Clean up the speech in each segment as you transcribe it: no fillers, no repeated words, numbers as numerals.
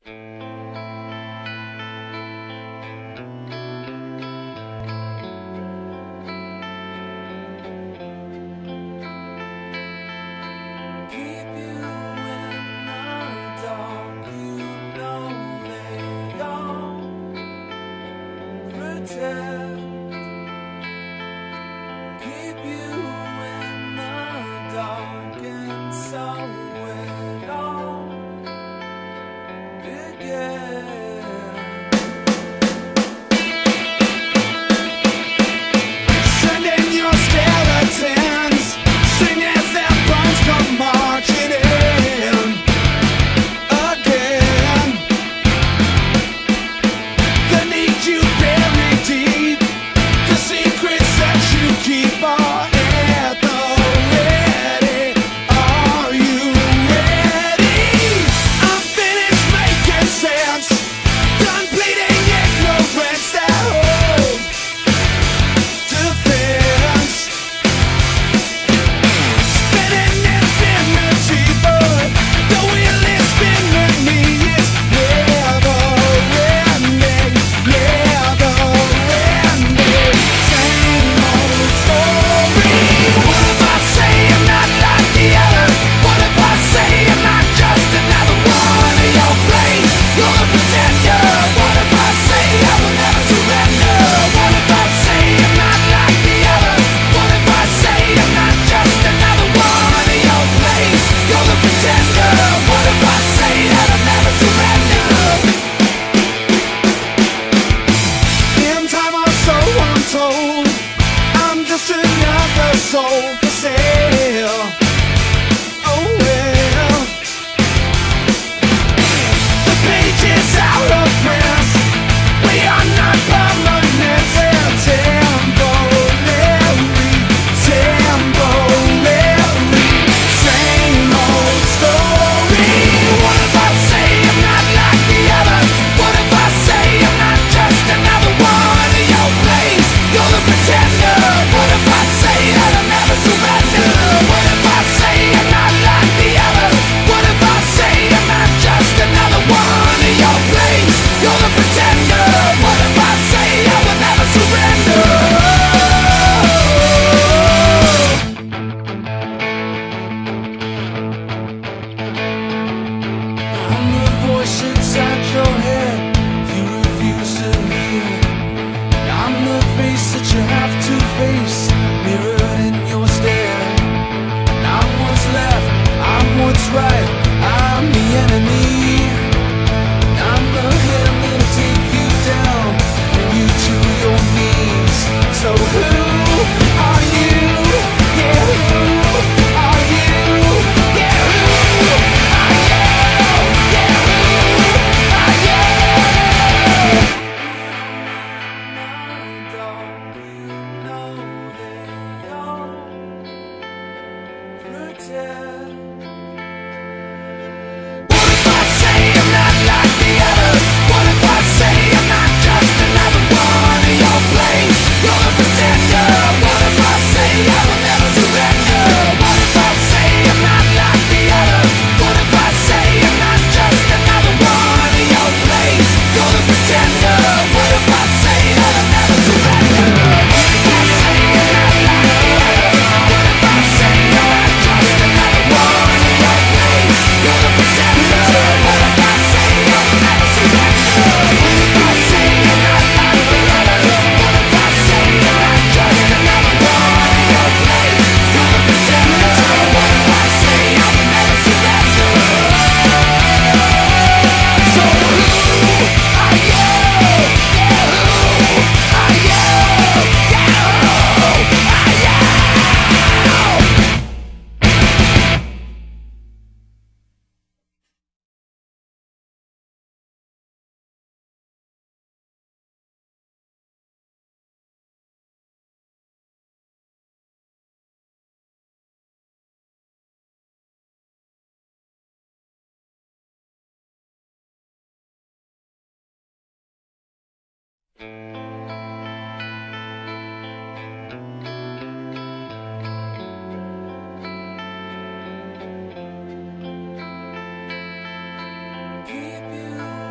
Keep you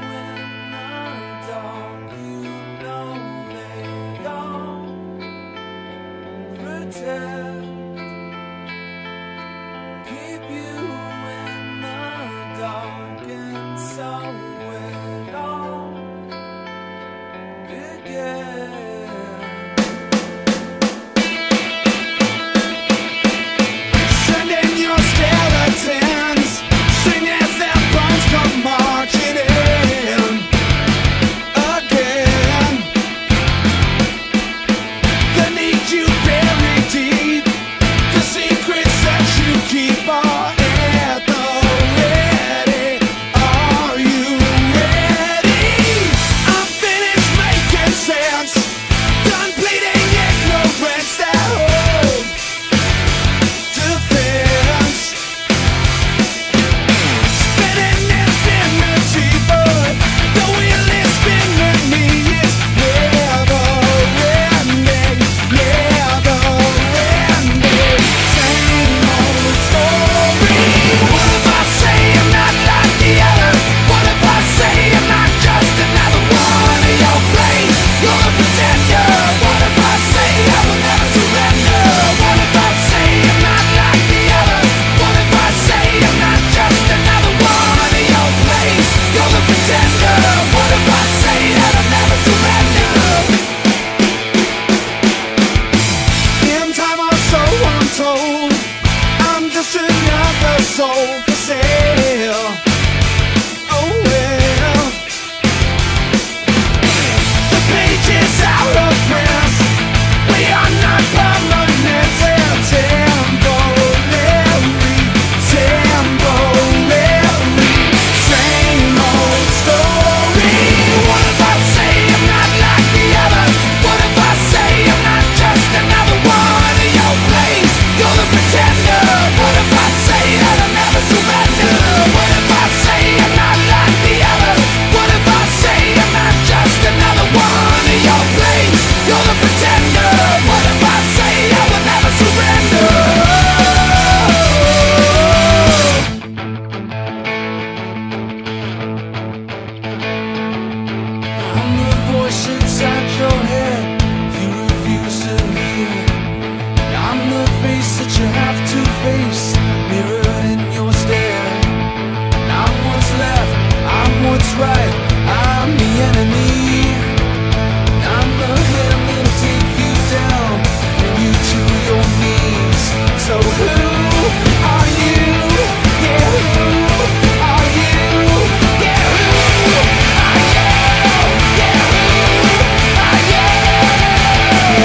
right, I'm the enemy. I'm the hand that'll take you down, bring you to your knees. So who are you? Yeah, who are you? Yeah, who are you? Yeah, who are you?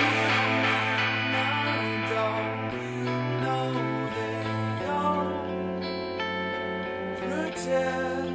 Don't you know that you're pretend?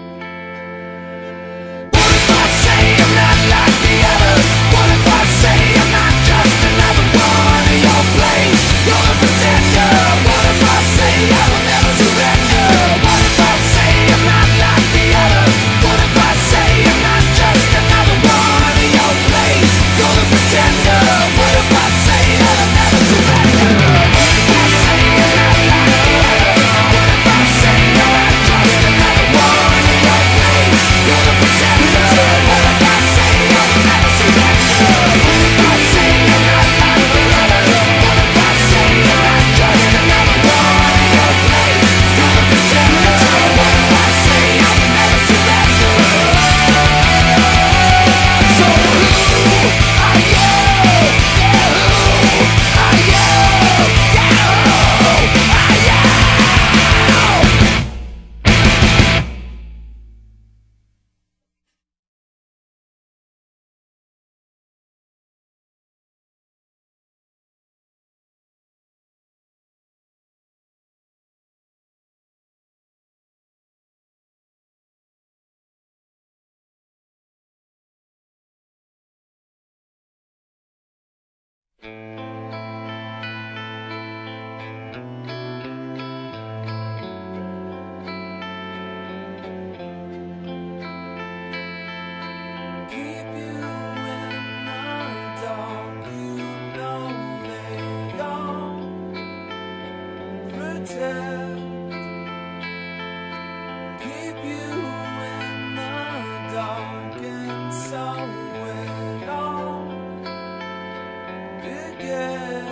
What if I say I'm not like the others? What if I say I'm not just another one in your place? You're a pretender. What if I say I will never surrender? What if I say I'm not like the others? What if I say I'm not just another one in your place? You're a pretender. What if I say that I'll never surrender? What if I say I'm not like the others? What if I say I'm not just another one in your place? You're a pretender. What if I say I will never surrender? What if I say I'm not like the others? What if I say I'm not just another one in your place? You're a pretender. What if I say I will never surrender? So who are you? Yeah, who are you? Yeah, who are you? Keep you in the dark, you know they don't pretend. Keep you in the dark, and so it all began.